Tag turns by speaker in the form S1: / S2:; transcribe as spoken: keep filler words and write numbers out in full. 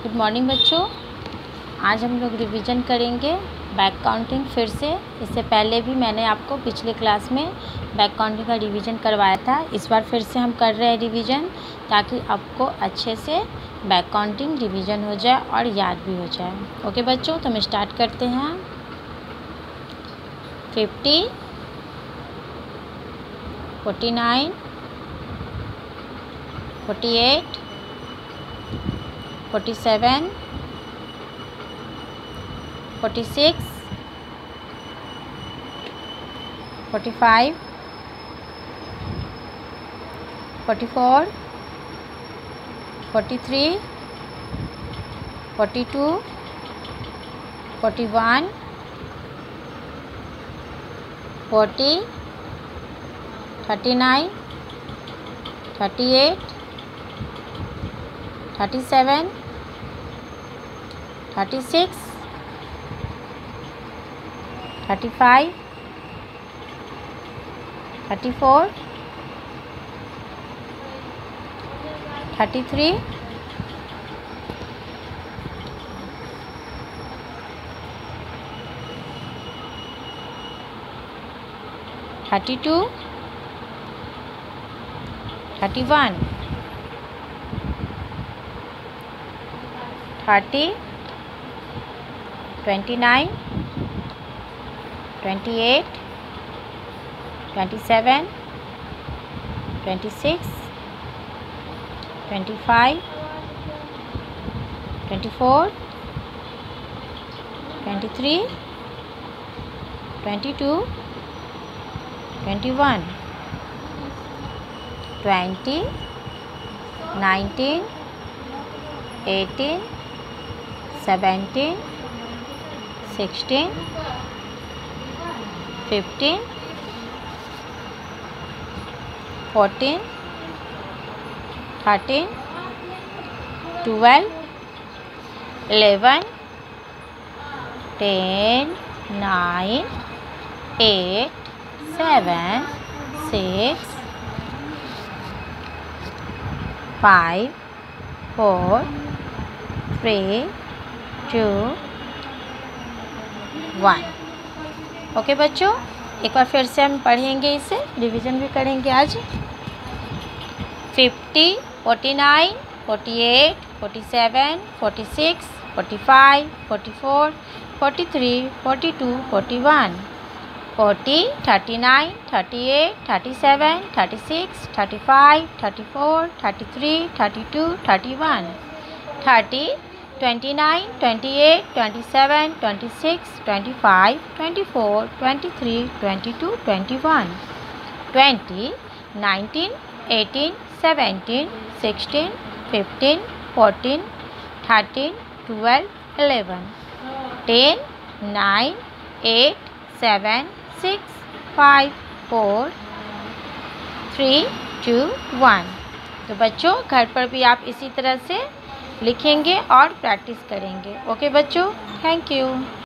S1: Good morning बच्चों। आज हम लोग रिवीजन करेंगे बैक काउंटिंग फिर से। इससे पहले भी मैंने आपको पिछले क्लास में बैक काउंटिंग का रिवीजन करवाया था। इस बार फिर से हम कर रहे हैं रिवीजन, ताकि आपको अच्छे से बैक काउंटिंग रिवीजन हो जाए और याद भी हो जाए। ओके बच्चों, तो हम स्टार्ट करते हैं। Fifty, forty nine, forty eight, forty seven, forty six, forty five, forty four, forty three, forty two, forty one, forty, thirty nine, thirty eight, thirty seven, thirty six, thirty five, thirty four, thirty three, thirty two, thirty one, thirty, twenty nine, twenty eight, twenty seven, twenty six, twenty five, twenty four, twenty three, twenty two, twenty one, twenty, nineteen, eighteen, seventeen, sixteen, fifteen, fourteen, thirteen, twelve, eleven, ten, nine, eight, seven, six, five, four, three, two, one. Okay बच्चों, एक बार फिर से हम पढ़ेंगे, इसे revision भी करेंगे आज। Fifty, forty nine, forty eight, forty seven, forty six, forty five, forty four, forty three, forty two, forty one, forty, thirty nine, thirty eight, thirty seven, thirty six, thirty five, thirty four, thirty three, thirty two, thirty one, thirty, twenty nine, twenty eight, twenty seven, twenty six, twenty five, twenty four, twenty three, twenty two, twenty one, twenty, nineteen, eighteen, seventeen, sixteen, fifteen, fourteen, thirteen, twelve, eleven, ten, nine, eight, seven, six, five, four, three, two, one. तो बच्चों, घर पर भी आप इसी तरह से लिखेंगे और प्रैक्टिस करेंगे। ओके बच्चों, थैंक यू।